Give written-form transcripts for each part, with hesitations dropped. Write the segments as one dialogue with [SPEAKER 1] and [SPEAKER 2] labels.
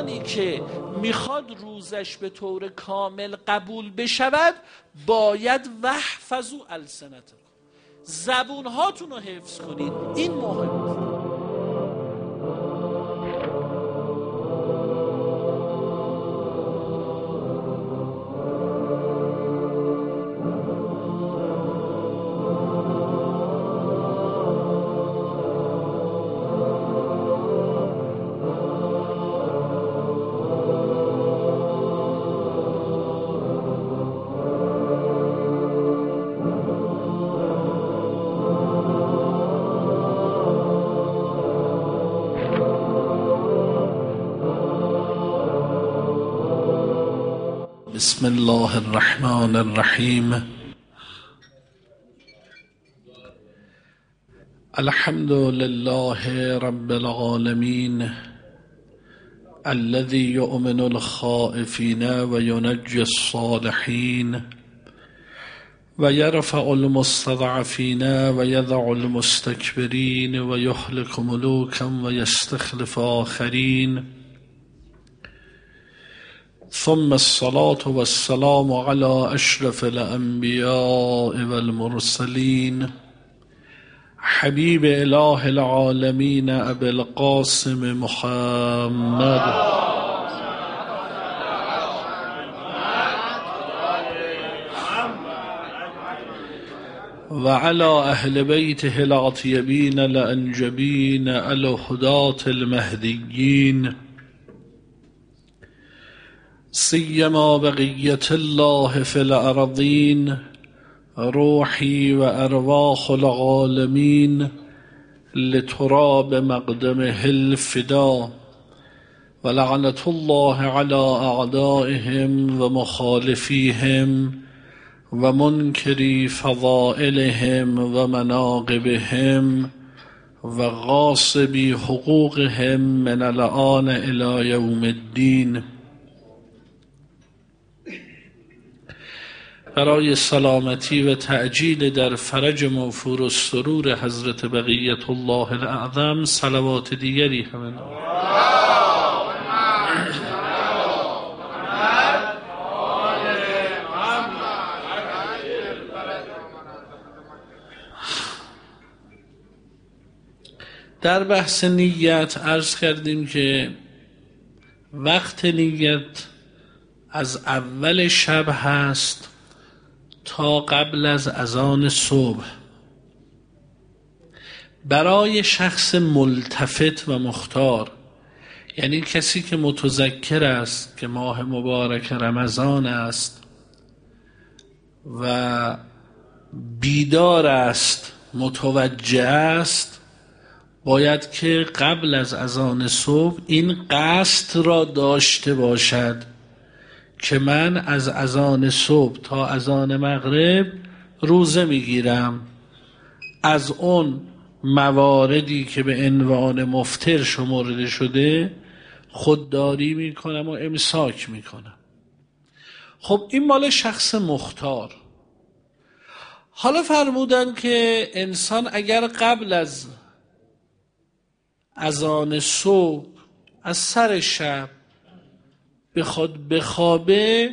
[SPEAKER 1] انسانی که میخواد روزش به طور کامل قبول بشود باید واحفظوا السنتکم، زبون هاتون رو حفظ کنید. این مهمه. بسم الله الرحمن الرحیم. الحمد لله رب العالمین الذي يؤمن الخائفين وينجي الصالحين ويرفع المستضعفين ويضع المستكبرين ويهلك ملوكا ويستخلف آخرين. ثم الصلاة والسلام على أشرف الأنبياء والمرسلين حبيب إله العالمين أبي القاسم محمد وعلى أهل بيته الأطيبين الأنجبين الهداة المهديين سيما بقية الله في الأرضين روحي وأرواح العالمين لتراب مقدمه الفداء ولعنة الله على أعدائهم ومخالفيهم ومنكري فضائلهم ومناقبهم وغاصبي حقوقهم من الآن إلى يوم الدين. برای سلامتی و تعجیل در فرج موفور و سرور حضرت بقیت الله الاعظم صلوات دیگری همین در بحث نیت عرض کردیم که وقت نیت از اول شب هست تا قبل از اذان صبح. برای شخص ملتفت و مختار، یعنی کسی که متذکر است که ماه مبارک رمضان است و بیدار است، متوجه است، باید که قبل از اذان صبح این قصد را داشته باشد که من از اذان صبح تا اذان مغرب روزه میگیرم، از اون مواردی که به عنوان مفطر شمرده شده خودداری میکنم و امساک میکنم. خب این مال شخص مختار. حالا فرمودن که انسان اگر قبل از اذان صبح از سر شب بخواد بخوابه،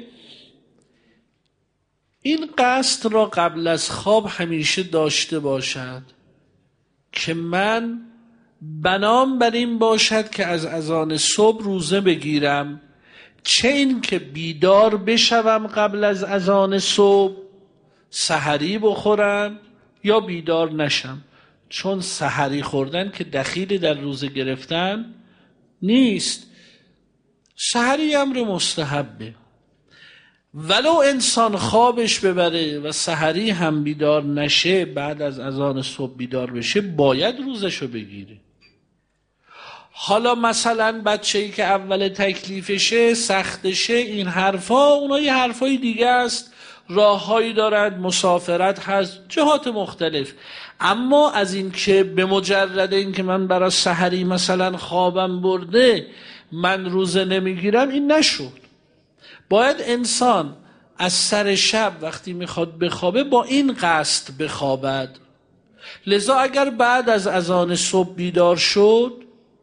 [SPEAKER 1] این قصد را قبل از خواب همیشه داشته باشد که من بنام بر این باشد که از اذان صبح روزه بگیرم، چه این که بیدار بشوم قبل از اذان صبح سحری بخورم یا بیدار نشم، چون سحری خوردن که دخیل در روزه گرفتن نیست. سحری امر مستحبه، ولو انسان خوابش ببره و سحری هم بیدار نشه، بعد از اذان صبح بیدار بشه باید روزشو بگیره. حالا مثلا بچه‌ای که اول تکلیفشه، سختشه، این حرفا، اونا یه حرفای دیگه است، راههایی دارد، مسافرت هست، جهات مختلف. اما از این که به مجرد این که من برای سحری مثلا خوابم برده من روزه نمیگیرم، این نشد. باید انسان از سر شب وقتی میخواد بخوابه با این قصد بخوابد. لذا اگر بعد از اذان صبح بیدار شد،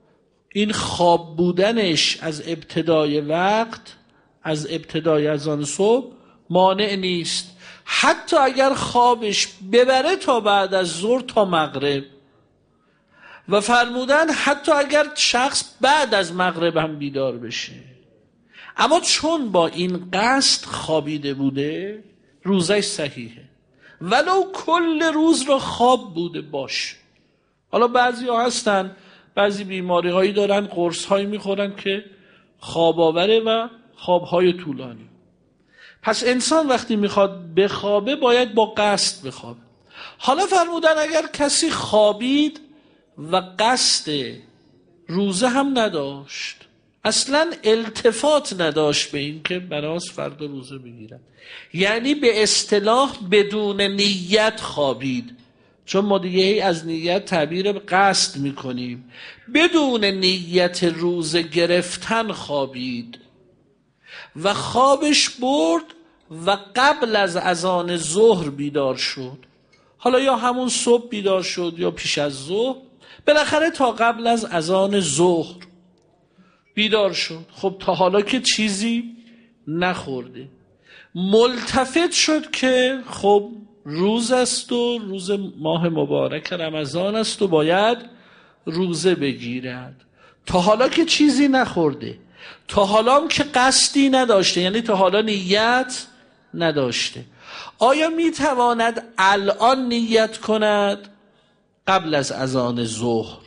[SPEAKER 1] این خواب بودنش از ابتدای وقت، از ابتدای اذان صبح مانع نیست. حتی اگر خوابش ببره تا بعد از ظهر تا مغرب، و فرمودن حتی اگر شخص بعد از مغرب هم بیدار بشه، اما چون با این قصد خوابیده بوده روزش صحیحه، ولو کل روز را خواب بوده باش. حالا بعضی ها هستن بعضی بیماری هایی دارن قرص هایی میخورن که خواب آوره و خواب های طولانی. پس انسان وقتی میخواد بخوابه باید با قصد بخوابه. حالا فرمودن اگر کسی خوابید و قصد روزه هم نداشت، اصلا التفات نداشت به این که بناس فردا روزه بگیرن، یعنی به اصطلاح بدون نیت خوابید، چون ما دیگه از نیت تعبیر قصد میکنیم، بدون نیت روزه گرفتن خوابید و خوابش برد و قبل از اذان ظهر بیدار شد، حالا یا همون صبح بیدار شد یا پیش از ظهر، بالاخره تا قبل از اذان ظهر بیدار شد. خب تا حالا که چیزی نخورده، ملتفت شد که خب روز است و روز ماه مبارک رمضان است و باید روزه بگیرد. تا حالا که چیزی نخورده، تا حالا هم که قصدی نداشته، یعنی تا حالا نیت نداشته، آیا میتواند الان نیت کند؟ قبل از اذان ظهر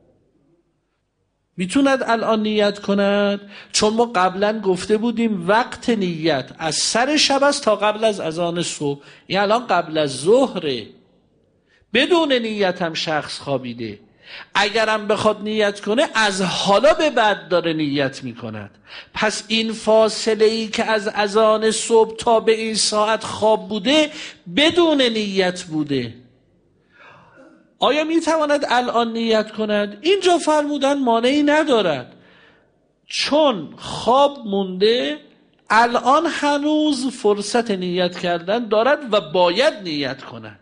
[SPEAKER 1] میتوند الان نیت کند، چون ما قبلا گفته بودیم وقت نیت از سر شب است تا قبل از اذان صبح، یعنی الان قبل از ظهره، بدون نیت هم شخص خوابیده. اگرم بخواد نیت کنه از حالا به بعد داره نیت میکند. پس این فاصله ای که از اذان صبح تا به این ساعت خواب بوده بدون نیت بوده. آیا میتواند الان نیت کند؟ اینجا فرمودن مانعی ندارد، چون خواب مونده الان هنوز فرصت نیت کردن دارد و باید نیت کند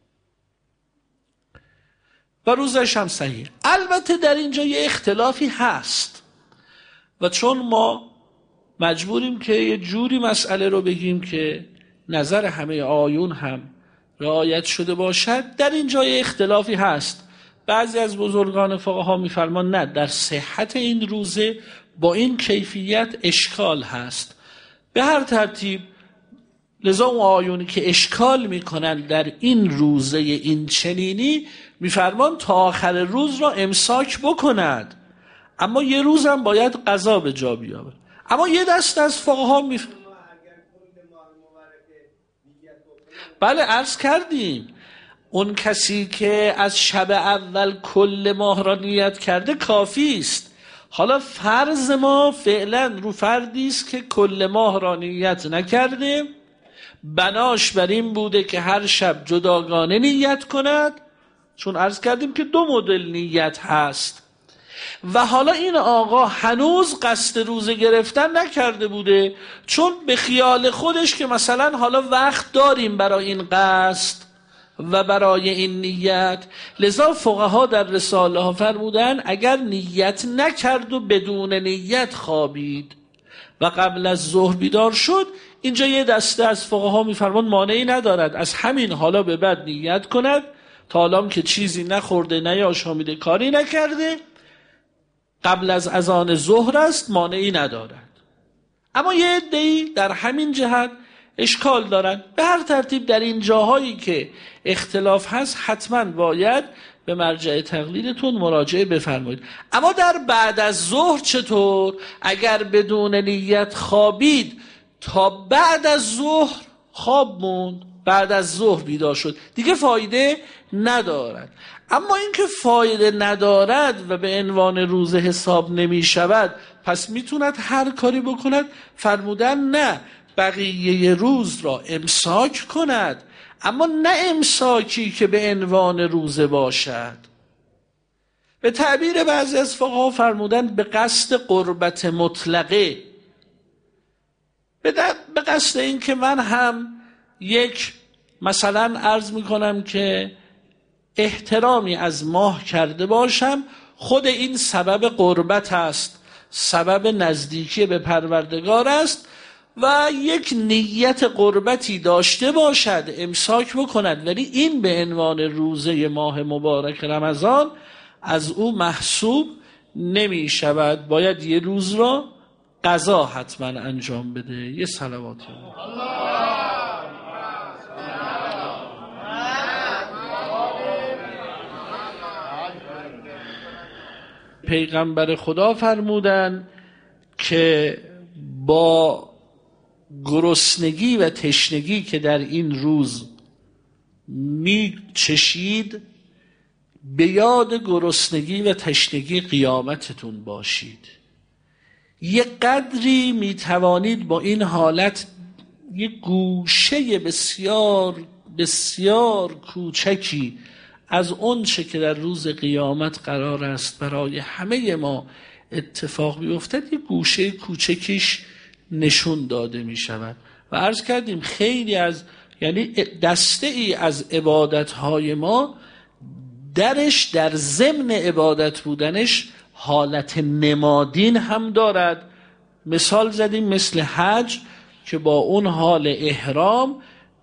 [SPEAKER 1] و روزش هم صحیح. البته در اینجا یه اختلافی هست و چون ما مجبوریم که یه جوری مسئله رو بگیم که نظر همه آیون هم رعایت شده باشد، در اینجا یه اختلافی هست. بعضی از بزرگان فقها میفرمان نه، در صحت این روزه با این کیفیت اشکال هست. به هر ترتیب لذا اون آیونی که اشکال میکنن در این روزه این چنینی میفرمان تا آخر روز را امساک بکند، اما یه روزم باید قضا به جا بیاورد. اما یه دست از فقها بله عرض کردیم اون کسی که از شب اول کل ماه را نیت کرده کافی است. حالا فرض ما فعلا رو فردی است که کل ماه را نیت نکرده، بناش بر این بوده که هر شب جداگانه نیت کند، چون عرض کردیم که 2 مدل نیت هست، و حالا این آقا هنوز قصد روزه گرفتن نکرده بوده، چون به خیال خودش که مثلا حالا وقت داریم برای این قصد و برای این نیت، لذا فقها در رساله ها فرمودن اگر نیت نکرد و بدون نیت خوابید و قبل از ظهر بیدار شد، اینجا یه دسته از فقها میفرمان مانعی ندارد از همین حالا به بعد نیت کند، تا حالا که چیزی نخورده نیاشامیده کاری نکرده، قبل از اذان ظهر است، مانعی ندارد. اما یه عده‌ای در همین جهت اشکال دارن. به هر ترتیب در این جاهایی که اختلاف هست حتما باید به مرجع تقلیدتون مراجعه بفرمایید. اما در بعد از ظهر چطور؟ اگر بدون نیت خوابید تا بعد از ظهر خواب موند، بعد از ظهر بیدار شد، دیگه فایده ندارد. اما اینکه فایده ندارد و به عنوان روزه حساب نمی شود، پس میتوند هر کاری بکند؟ فرمودن نه، بقیه روز را امساک کند، اما نه امساکی که به عنوان روزه باشد. به تعبیر بعضی از فقها فرمودن به قصد قربت مطلقه، به قصد این که من هم یک مثلا عرض میکنم که احترامی از ماه کرده باشم، خود این سبب قربت است، سبب نزدیکی به پروردگار است و یک نیت قربتی داشته باشد، امساک بکند، ولی این به عنوان روزه ماه مبارک رمضان از او محسوب نمی شود. باید یه روز را قضا حتما انجام بده. یه صلوات پیغمبر خدا فرمودن که با گرسنگی و تشنگی که در این روز می چشید، به یاد گرسنگی و تشنگی قیامتتون باشید. یک قدری می توانید با این حالت یک گوشه بسیار بسیار کوچکی از اون چه که در روز قیامت قرار است برای همه ما اتفاق بیفتد، یک گوشه کوچکیش نشون داده می شود. و عرض کردیم خیلی از یعنی دسته ای از عبادتهای ما درش در ضمن عبادت بودنش حالت نمادین هم دارد. مثال زدیم مثل حج که با اون حال احرام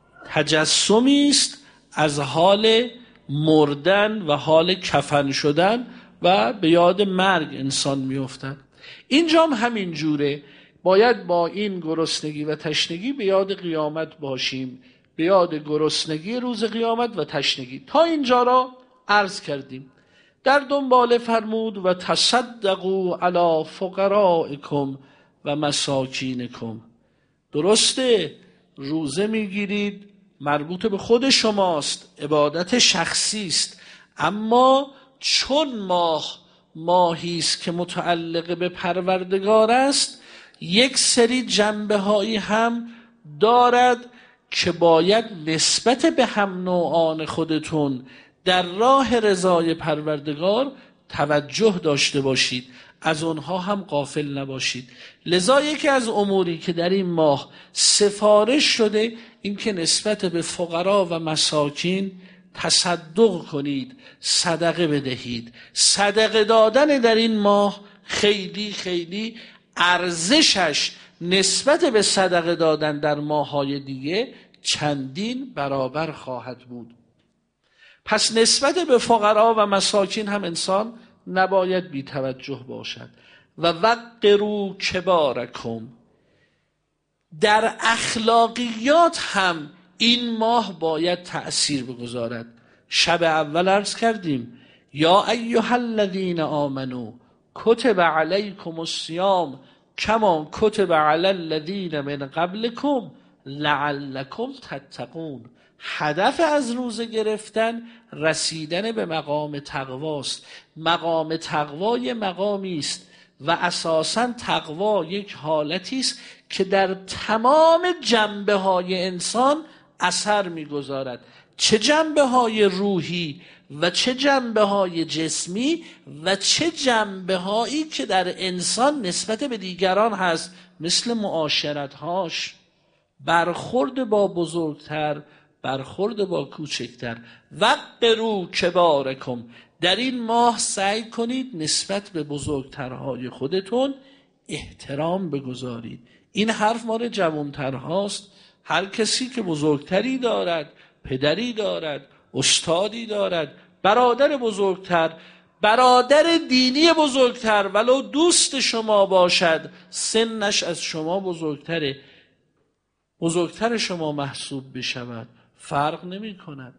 [SPEAKER 1] تجسمی است از حال مردن و حال کفن شدن و به یاد مرگ انسان میافتد. اینجا هم همین جوره، باید با این گرسنگی و تشنگی به یاد قیامت باشیم، به یاد گرسنگی روز قیامت و تشنگی. تا اینجا را عرض کردیم. در دنباله فرمود و تصدقوا علی فقرائکم و مساکینکم. درسته روزه میگیرید، مربوط به خود شماست، عبادت شخصی است، اما چون ماهی است که متعلق به پروردگار است، یک سری جنبه هایی هم دارد که باید نسبت به هم نوعان خودتون در راه رضای پروردگار توجه داشته باشید، از اونها هم غافل نباشید. لذا یکی از اموری که در این ماه سفارش شده این که نسبت به فقرا و مساکین تصدق کنید، صدقه بدهید. صدقه دادن در این ماه خیلی خیلی ارزشش نسبت به صدقه دادن در ماه‌های دیگه چندین برابر خواهد بود. پس نسبت به فقرا و مساکین هم انسان نباید بی توجه باشد. و وقروا کبارکم. در اخلاقیات هم این ماه باید تأثیر بگذارد. شب اول عرض کردیم یا ایها الذین آمنوا کتب علیکم الصیام کما کتب علی الذین من قبلکم لعلکم تتقون. هدف از روزه گرفتن رسیدن به مقام تقواست. مقام تقوا یه مقامی است و اساساً تقوا یک حالتی است که در تمام جنبه های انسان اثر می‌گذارد، چه جنبه های روحی و چه جنبه های جسمی و چه جنبه هایی که در انسان نسبت به دیگران هست، مثل معاشرت هاش، برخورد با بزرگتر، برخورد با کوچکتر. وقروا کبارکم. در این ماه سعی کنید نسبت به بزرگترهای خودتون احترام بگذارید. این حرف مال جوانترهاست. هر کسی که بزرگتری دارد، پدری دارد، استادی دارد، برادر بزرگتر، برادر دینی بزرگتر، ولو دوست شما باشد، سنش از شما بزرگتره، بزرگتر شما محسوب بشود، فرق نمی کند.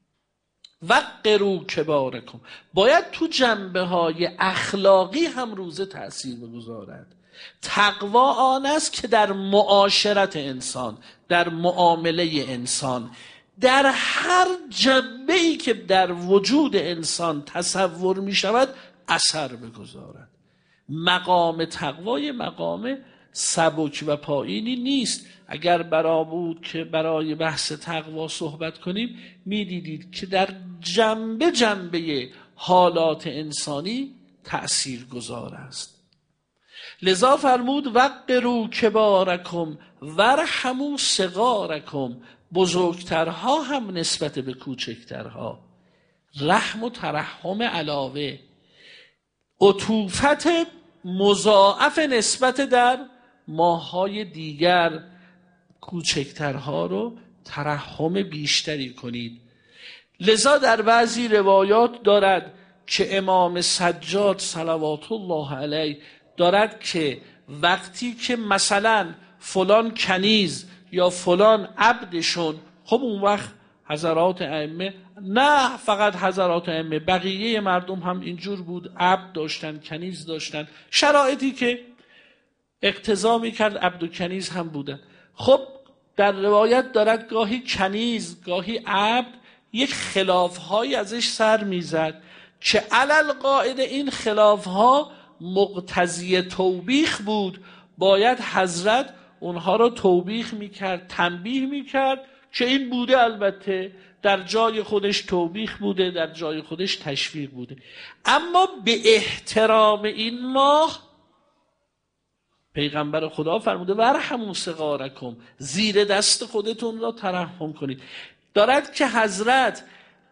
[SPEAKER 1] وقروا کبارکم. باید تو جنبه های اخلاقی هم روزه تأثیر بگذارد. تقوا آن است که در معاشرت انسان، در معامله انسان، در هر جنبه‌ای که در وجود انسان تصور می شود اثر بگذارد. مقام تقوای مقام سبک و پایینی نیست. اگر برا بود که برای بحث تقوا صحبت کنیم می دیدید که در جنبه جنبه حالات انسانی تأثیر گذار است. لذا فرمود وقروا کبارکم ورحموا صغارکم. بزرگترها هم نسبت به کوچکترها رحم و ترحم علاوه. عطوفت مضاعف نسبت در ماه‌های دیگر کوچکترها رو ترحم بیشتری کنید. لذا در بعضی روایات دارد که امام سجاد صلوات الله علیه دارد که وقتی که مثلا فلان کنیز یا فلان عبدشون، خب اون وقت حضرات ائمه، نه فقط حضرات ائمه، بقیه مردم هم اینجور بود، عبد داشتن، کنیز داشتن، شرایطی که اقتضا میکرد عبد و کنیز هم بودن. خب در روایت دارد گاهی کنیز گاهی عبد یک خلافهایی ازش سر میزد که علل قاعده این خلافها مقتضی توبیخ بود، باید حضرت اونها رو توبیخ میکرد، تنبیه میکرد که این بوده، البته در جای خودش توبیخ بوده، در جای خودش تشویق بوده، اما به احترام این ماه پیغمبر خدا فرموده ورحموا صغارکم، زیر دست خودتون را ترحم کنید. دارد که حضرت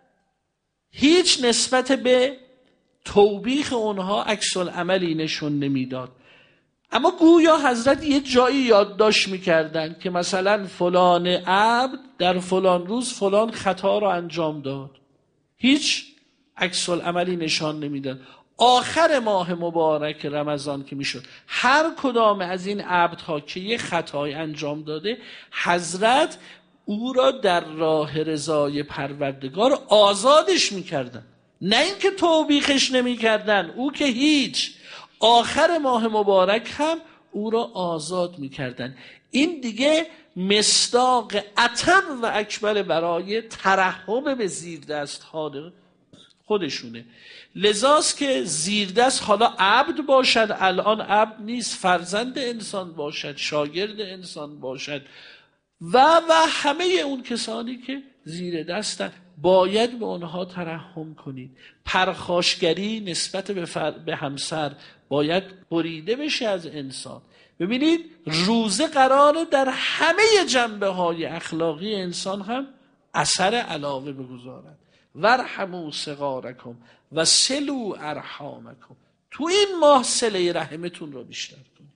[SPEAKER 1] هیچ نسبت به توبیخ اونها عکس العملی نشون نمیداد، اما گویا حضرت یه جایی یادداشت میکردن که مثلا فلان عبد در فلان روز فلان خطا را انجام داد، هیچ عکس العملی نشان نمیداد. آخر ماه مبارک رمضان که میشد، هر کدام از این عبدها که یه خطای انجام داده، حضرت او را در راه رضای پروردگار آزادش میکردن، نه اینکه توبیخش نمیکردن، او که هیچ، آخر ماه مبارک هم او را آزاد میکردن. این دیگه مصداق اتم و اکبر برای ترحم به زیردست ها خودشونه. لذاست که زیردست حالا عبد باشد، الان عبد نیست، فرزند انسان باشد، شاگرد انسان باشد و همه اون کسانی که زیر دستن، باید به اونها ترحم کنید. پرخاشگری نسبت به همسر باید بریده بشه از انسان. ببینید روزه قراره در همه جنبه های اخلاقی انسان هم اثر علاوه بگذارد. ورحموا صغارکم و صلوا ارحامکم. تو این ماه صله رحمتون رو بیشتر کنید.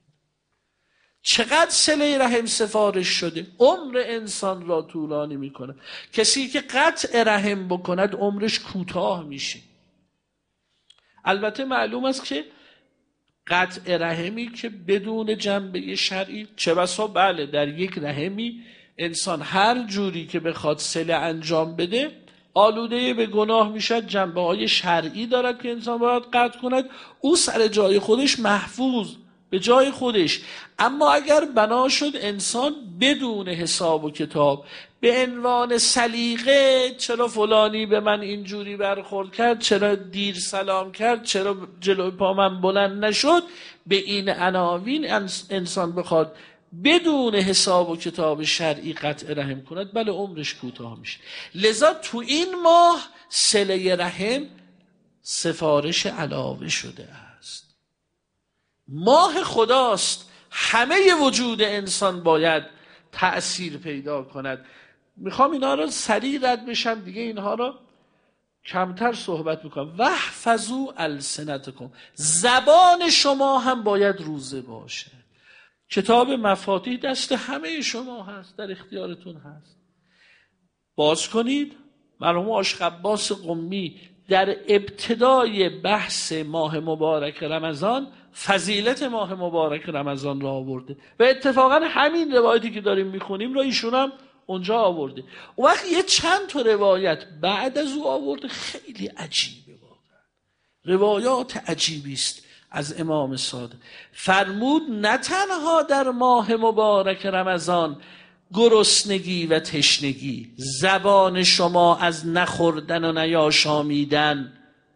[SPEAKER 1] چقدر صله رحم سفارش شده، عمر انسان را طولانی میکنه. کسی که قطع رحم بکند عمرش کوتاه میشه. البته معلوم است که قطع رحمی که بدون جنبه شرعی، چه بسا بله در یک رحمی انسان هر جوری که بخواد صله انجام بده آلوده به گناه میشد، جنبه های شرعی دارد که انسان باید قطع کند، او سر جای خودش محفوظ به جای خودش. اما اگر بنا شد انسان بدون حساب و کتاب به عنوان سلیقه، چرا فلانی به من اینجوری برخورد کرد، چرا دیر سلام کرد، چرا جلوی پا من بلند نشد، به این عناوین انسان بخواد بدون حساب و کتاب شرعی قطع رحم کند، بله عمرش کوتاه میشه. لذا تو این ماه صله رحم سفارش علاوه شده است. ماه خداست، همه وجود انسان باید تأثیر پیدا کند. میخوام اینا رو سریع رد بشم دیگه، اینها رو کمتر صحبت میکنم. واحفظوا السنتکم، زبان شما هم باید روزه باشه. کتاب مفاتیح دست همه شما هست، در اختیارتون هست، باز کنید. مرحوم آشق عباس قمی در ابتدای بحث ماه مبارک رمضان فضیلت ماه مبارک رمضان را آورده و اتفاقا همین روایتی که داریم میخونیم را ایشون هم اونجا آورده. اون وقت یه چند تا روایت بعد از او آورده، خیلی عجیبه واقعا، روایات عجیبی است از امام صادق. فرمود نه تنها در ماه مبارک رمضان گرسنگی و تشنگی زبان شما از نخوردن و نیاشامیدن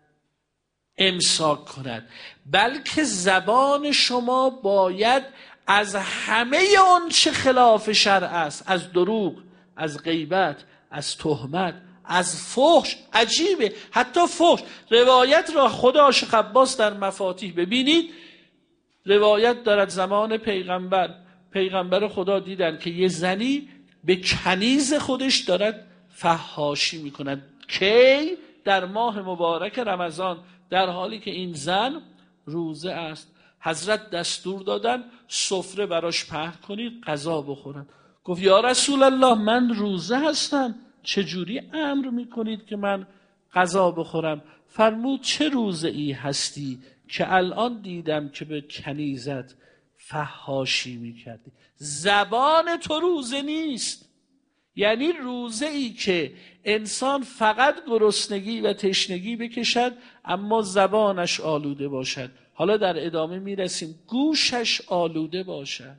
[SPEAKER 1] امساک کند، بلکه زبان شما باید از همه اون چه خلاف شرع است، از دروغ، از غیبت، از تهمت، از فحش. عجیبه، حتی فحش. روایت را خود آشق عباس در مفاتیح ببینید، روایت دارد زمان پیغمبر خدا دیدن که یه زنی به کنیز خودش دارد فحاشی میکند. کی؟ در ماه مبارک رمضان، در حالی که این زن روزه است. حضرت دستور دادن سفره براش پهن کنید غذا بخورن. گفت یا رسول الله من روزه هستم، چجوری امر میکنید که من غذا بخورم؟ فرمود چه روزه ای هستی که الان دیدم که به کنیزت فحاشی میکردی؟ زبان تو روزه نیست. یعنی روزه ای که انسان فقط گرسنگی و تشنگی بکشد اما زبانش آلوده باشد. حالا در ادامه میرسیم. گوشش آلوده باشد.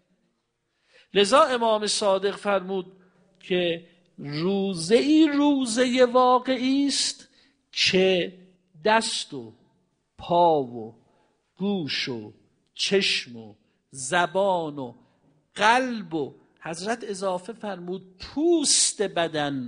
[SPEAKER 1] لذا امام صادق فرمود که روزه ای روزه واقعی است که دست و پا و گوش و چشم و زبان و قلب و حضرت اضافه فرمود پوست بدن،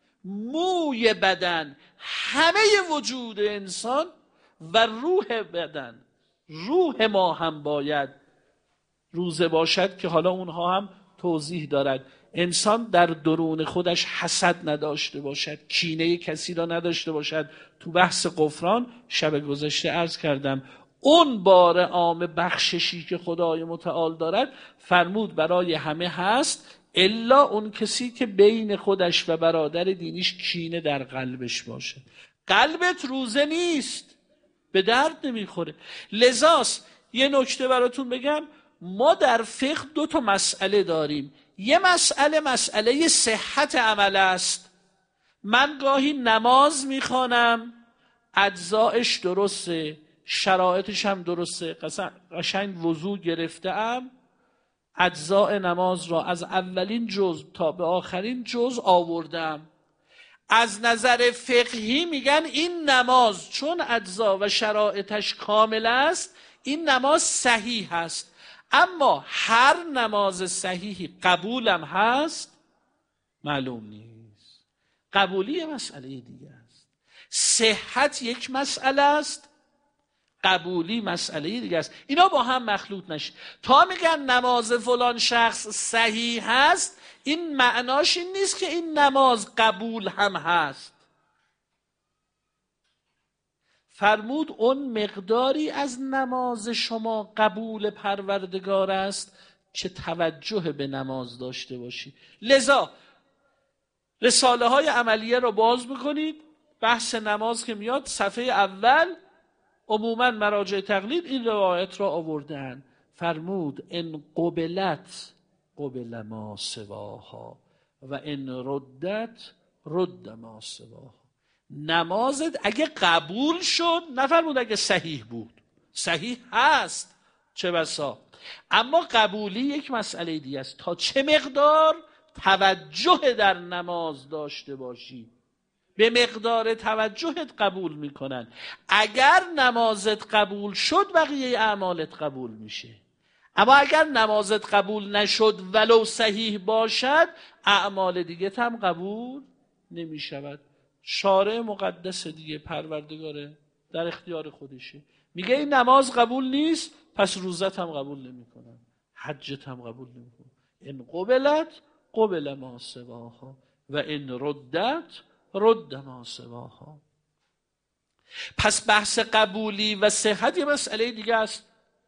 [SPEAKER 1] موی بدن، همه وجود انسان و روح بدن، روح ما هم باید روزه باشد که حالا اونها هم توضیح دارد. انسان در درون خودش حسد نداشته باشد، کینه کسی را نداشته باشد. تو بحث غفران شب گذشته عرض کردم اون بار عام بخششی که خدای متعال دارد فرمود برای همه هست الا اون کسی که بین خودش و برادر دینیش کینه در قلبش باشه. قلبت روزه نیست، به درد نمیخوره. لذاست یه نکته براتون بگم، ما در فقه 2 مسئله داریم. یه مسئله صحت عمل است. من گاهی نماز میخوانم، اجزایش درسته، شرایطش هم درسته، قشنگ وضو گرفتم، اجزای نماز را از اولین جزء تا به آخرین جزء آوردم. از نظر فقهی میگن این نماز چون اجزا و شرایطش کامل است این نماز صحیح است. اما هر نماز صحیحی قبولم هست معلوم نیست. قبولی یه مسئله دیگه است، صحت یک مسئله است، قبولی مسئله دیگه است. اینا با هم مخلوط نشه. تا میگن نماز فلان شخص صحیح هست این معناش این نیست که این نماز قبول هم هست. فرمود اون مقداری از نماز شما قبول پروردگار است که توجه به نماز داشته باشی. لذا رساله های عملیه رو باز بکنید، بحث نماز که میاد صفحه اول عموما مراجع تقلید این روایت را آوردن. فرمود ان قبلت قبل ما سواها و ان ردت رد ما سواها. نمازت اگه قبول شد، نفرمود اگه صحیح بود، صحیح هست چه بسا، اما قبولی یک مسئله دیگه است. تا چه مقدار توجه در نماز داشته باشی، به مقدار توجهت قبول میکنن. اگر نمازت قبول شد بقیه اعمالت قبول میشه. اما اگر نمازت قبول نشد ولو صحیح باشد اعمال دیگه هم قبول نمیشود. شارع مقدس دیگه پروردگاره در اختیار خودشه، میگه این نماز قبول نیست پس روزت هم قبول نمیکنن، حجت هم قبول نمیکنن. ان قبلت قبل ما سواها و ان ردت رد ما سواها. پس بحث قبولی و صحت یه مسئله دیگه است.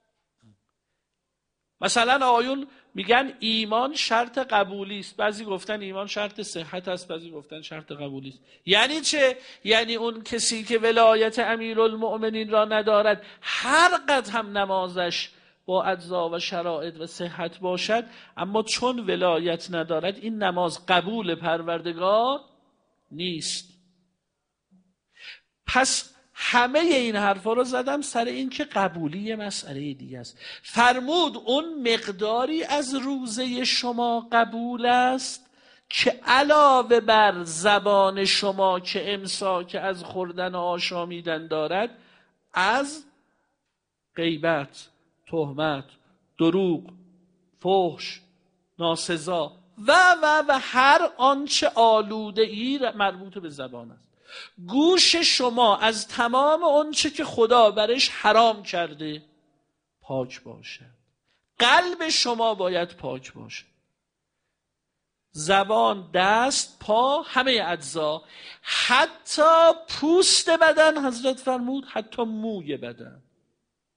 [SPEAKER 1] مثلا آیون میگن ایمان شرط قبولی است، بعضی گفتن ایمان شرط صحت است، بعضی گفتن شرط قبولی است. یعنی چه؟ یعنی اون کسی که ولایت امیرالمؤمنین را ندارد هر قدر هم نمازش با اجزا و شرایط و صحت باشد اما چون ولایت ندارد این نماز قبول پروردگار نیست. پس همه این حرفا رو زدم سر این که قبولی یه مسئله دیگه است. فرمود اون مقداری از روزه شما قبول است که علاوه بر زبان شما که امساک از خوردن و آشامیدن دارد از غیبت، تهمت، دروغ، فحش، ناسزا و هر آنچه آلوده ای مربوط به زبان است. گوش شما از تمام آنچه که خدا برش حرام کرده پاک باشد. قلب شما باید پاک باشد. زبان، دست، پا، همه اجزا، حتی پوست بدن، حضرت فرمود حتی موی بدن.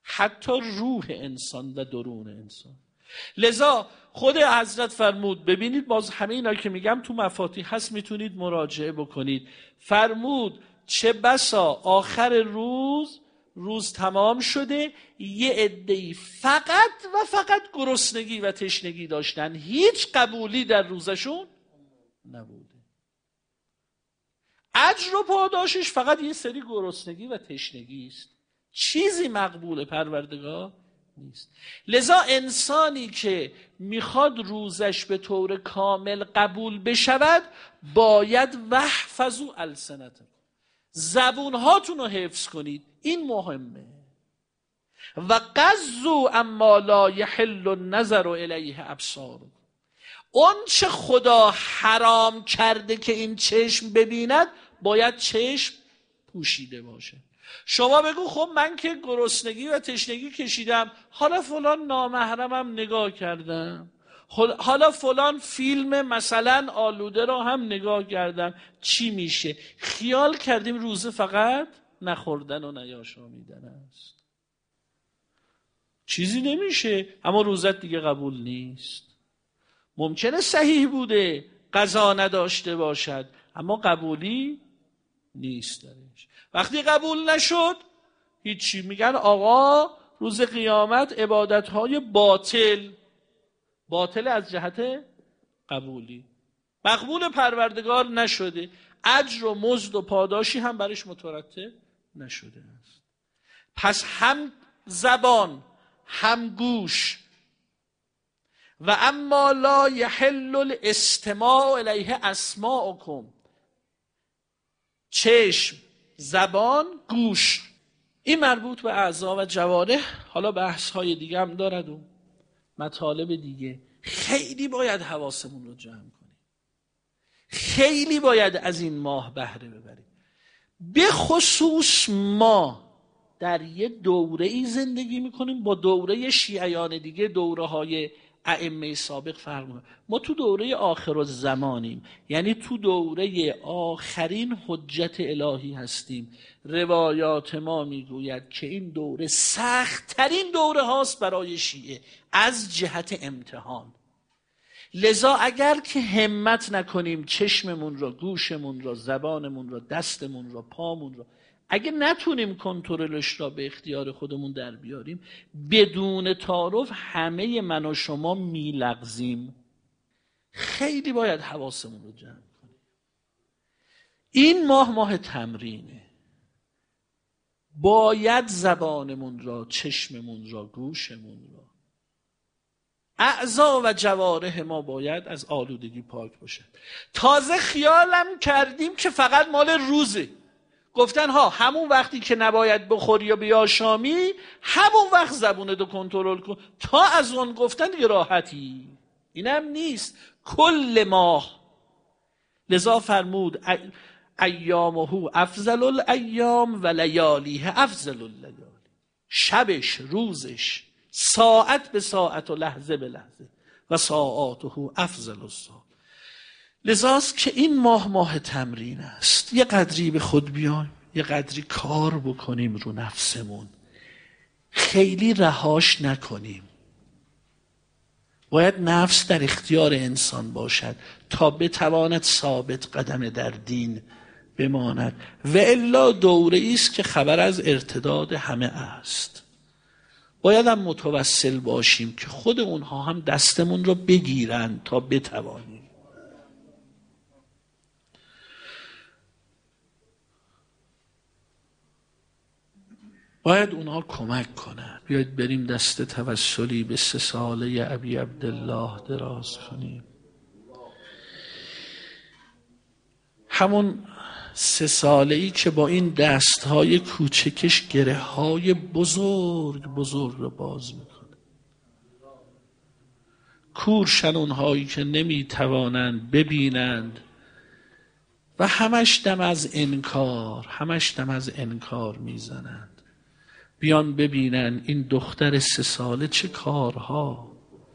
[SPEAKER 1] حتی روح انسان و درون انسان. لذا خود حضرت فرمود، ببینید باز همه اینا که میگم تو مفاتیح هست، میتونید مراجعه بکنید. فرمود چه بسا آخر روز تمام شده، یه عده‌ای فقط و فقط گرسنگی و تشنگی داشتن، هیچ قبولی در روزشون نبوده. اجر و پاداشش فقط یه سری گرسنگی و تشنگی است، چیزی مقبول پروردگار نیست. لذا انسانی که میخواد روزش به طور کامل قبول بشود، باید وحفظوا السنتکم، زبونهاتون رو حفظ کنید، این مهمه. و غضوا اما لا یحل النظر الیه ابصارکم، اون چه خدا حرام کرده که این چشم ببیند، باید چشم پوشیده باشه. شما بگو خب من که گرسنگی و تشنگی کشیدم، حالا فلان نامحرمم نگاه کردم، حالا فلان فیلم مثلا آلوده را هم نگاه کردم، چی میشه؟ خیال کردیم روزه فقط نخوردن و نیاشامیدن است، چیزی نمیشه، اما روزت دیگه قبول نیست. ممکنه صحیح بوده، قضا نداشته باشد، اما قبولی نیست درش. وقتی قبول نشد هیچی، میگن آقا روز قیامت عبادتهای باطل از جهت قبولی، مقبول پروردگار نشده، اجر و مزد و پاداشی هم برش مترتب نشده است. پس هم زبان هم گوش، و اما لا یحل الاستماع الیه اسماعکم، چشم، زبان، گوش، این مربوط به اعضا و جوارح. حالا بحث های دیگه هم دارد و مطالب دیگه. خیلی باید حواسمون رو جمع کنیم، خیلی باید از این ماه بهره ببریم. به خصوص ما در یه دوره ای زندگی میکنیم، با دوره شیعیان دیگه، دوره های ائمه سابق فرق میکنه. ما تو دوره آخر الزمانیم، یعنی تو دوره آخرین حجت الهی هستیم. روایات ما میگوید که این دوره سخت ترین دوره هاست برای شیعه از جهت امتحان. لذا اگر که همت نکنیم چشممون را، گوشمون را، زبانمون را، دستمون را، پامون را، اگه نتونیم کنترلش را به اختیار خودمون در بیاریم، بدون تعارف همه من و شما میلغزیم. خیلی باید حواسمون رو جمع کنیم. این ماه تمرینه. باید زبانمون را، چشممون را، گوشمون را، اعضا و جوارح ما باید از آلودگی پاک باشه. تازه خیالم کردیم که فقط مال روزه. گفتن همون وقتی که نباید بخوری یا بیاشامی، همون وقت زبونتو کنترل کن، تا از اون گفتن دیگه راحتی. اینم نیست، کل ماه. لذا فرمود ایامه افضل الایام و لیالیه افضل اللیالی، شبش، روزش، ساعت به ساعت و لحظه به لحظه، و ساعاته افضل الساعات. لذاست که این ماه تمرین است. یه قدری به خود بیایم، یه قدری کار بکنیم رو نفسمون، خیلی رهاش نکنیم. باید نفس در اختیار انسان باشد تا بتواند ثابت قدم در دین بماند، و الا دوره ایست که خبر از ارتداد همه است. باید هم متوسل باشیم که خود اونها هم دستمون رو بگیرن تا بتوانیم. باید اونها کمک کنن. بیاید بریم دست توسلی به 3 ساله ابی عبدالله دراز کنیم. همون 3 ساله‌ای که با این دستهای کوچکش گره های بزرگ رو باز میکنه. کورشن اونهایی که نمیتوانند ببینند و همش دم از انکار میزنند. بیان ببینن این دختر 3 ساله چه کارها.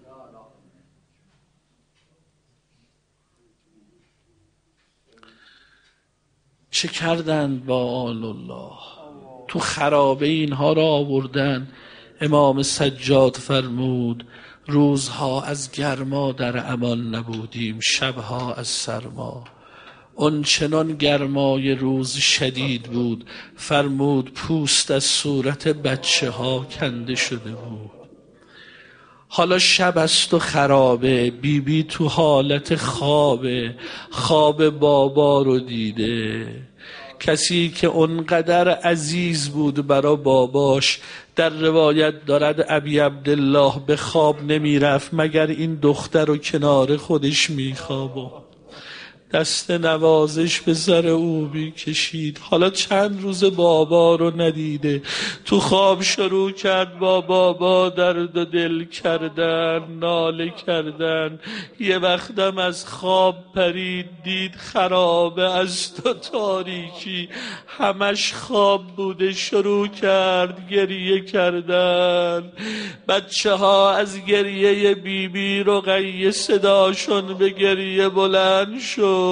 [SPEAKER 1] چه کردند با آل الله. تو خرابه اینها را آوردن، امام سجاد فرمود روزها از گرما در امان نبودیم، شبها از سرما. اون چنان گرمای روز شدید بود، فرمود پوست از صورت بچه ها کنده شده بود. حالا شب است و خرابه، بیبی تو حالت خوابه، خواب بابا رو دیده. کسی که اونقدر عزیز بود برا باباش، در روایت دارد ابی عبدالله به خواب نمی رفت مگر این دختر رو کنار خودش می خوابه، دست نوازش به سر او میکشید. حالا چند روز بابا رو ندیده، تو خواب شروع کرد با بابا درد و دل کردن، ناله کردن. یه وقتم از خواب پرید، دید خرابه از تو تاریکی، همش خواب بوده، شروع کرد گریه کردن. بچه ها از گریه بیبی رقیه صداشون به گریه بلند شد.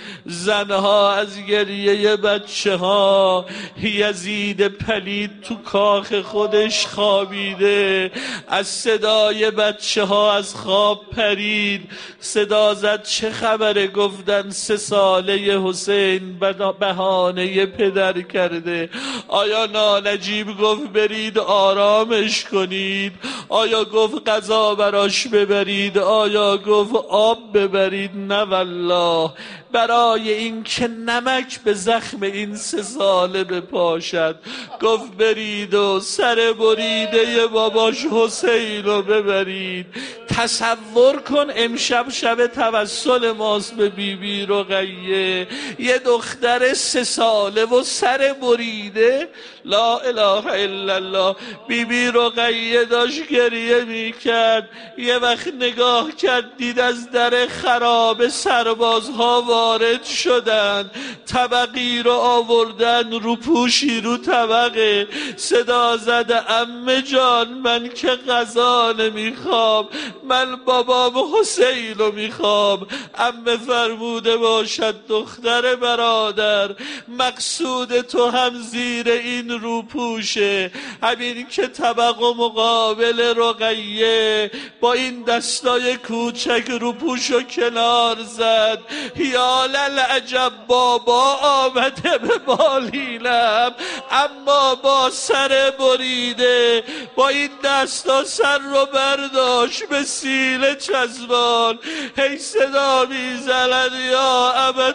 [SPEAKER 1] زنها از گریه بچه ها، یزید پلید تو کاخ خودش خوابیده، از صدای بچه ها از خواب پرید، صدا زد چه خبره؟ گفتن 3 ساله حسین بهانه پدر کرده. آیا نانجیب گفت برید آرامش کنید؟ آیا گفت غذا براش ببرید؟ آیا گفت آب ببرید؟ نه والله، برای این که نمک به زخم این 3 ساله بپاشد گفت برید و سر بریده باباش حسین رو ببرید. تصور کن امشب شب توسل ماست به بیبی رقیه، یه دختر 3 ساله و سر بریده. لا اله الا الله. بیبی رقیه داشت گریه میکرد، یه وقت نگاه کرد دید از در خراب سربازها وارد شدن، طبقی رو آوردن، رو پوشی رو طبقه. صدا زده عمه جان من که غذا نمیخوام، من بابام حسین رو میخوام. عمه فرموده باشد دختر برادر، مقصود تو هم زیر این رو پوشه. همین که طبق و مقابل رقیه با این دستای کوچک رو پوشو کنار زد. یا للعجب، بابا آمده به بالینم اما با سر بریده، با این دستا سر رو برداشت به سینه چسبان، هی صدا میزند یا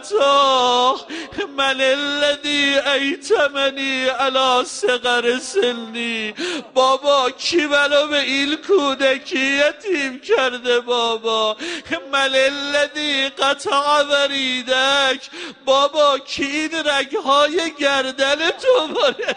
[SPEAKER 1] ابتا من الذی ایتمنی علی صغر سنی. بابا کی منو به این کودکی یتیم کرده؟ بابا من الذی قطع وریدک، بابا کی این رگهای گردن تو باره؟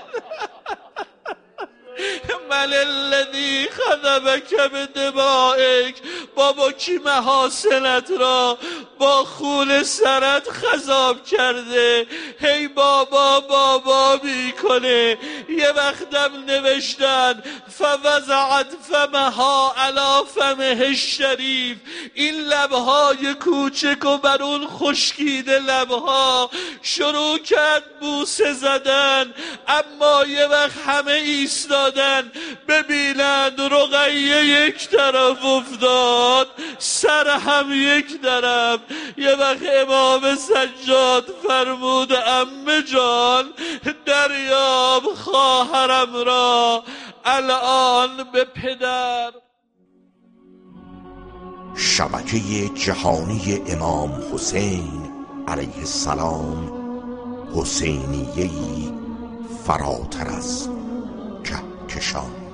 [SPEAKER 1] من الذی خذبک بدمائک، بابا کی محاسنت را با خون سرت خضاب کرده؟ هی بابا بابا میکنه. یه وقتم نوشتن فوضعت فمها علی فمه الشریف، این لبهای کوچک و بر اون خشکیده لبها شروع کرد بوسه زدن. اما یه وقت همه ایستادن ببینند رقیه یک طرف افتاد، سر هم یک طرف. یه وقت امام سجاد فرمود عمه جان دریاب خواهرم را الان به پدر.
[SPEAKER 2] شبکه جهانی امام حسین علیه السلام، حسینیه‌ای فراتر از کهکشان.